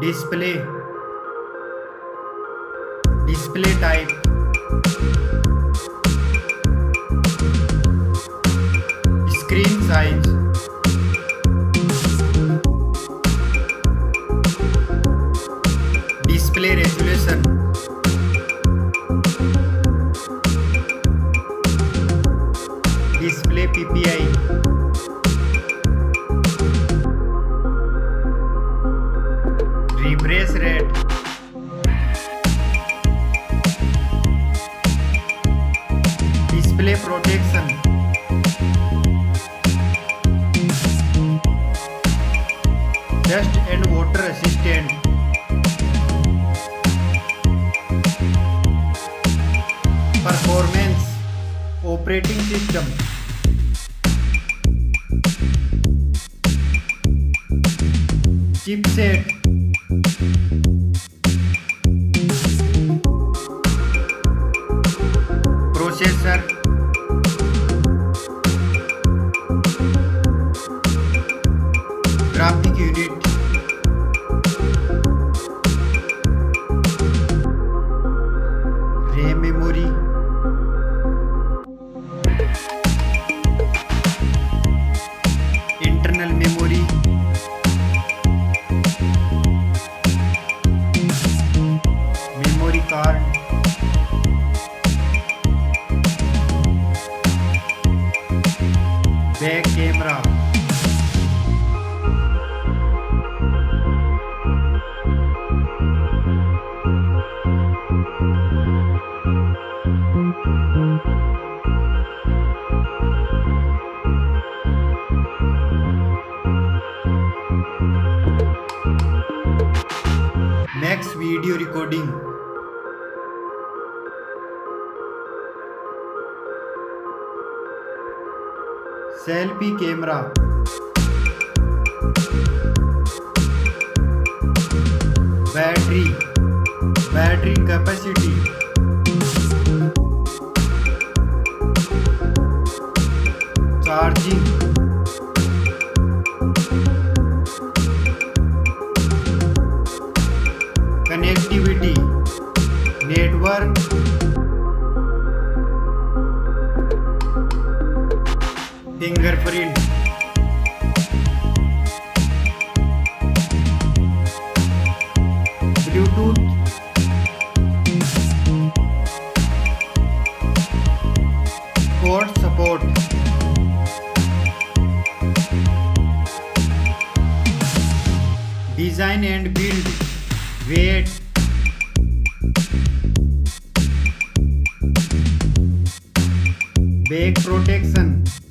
display, display type, screen size, display resolution, display PPI, refresh rate, display protection, dust and water resistant, performance, operating system, chipset, processor, graphic unit, RAM memory, internal memory, memory card, back camera, max video recording, selfie camera, battery capacity, charging, connectivity, network, fingerprint, Bluetooth, code support, design and build, weight, back protection,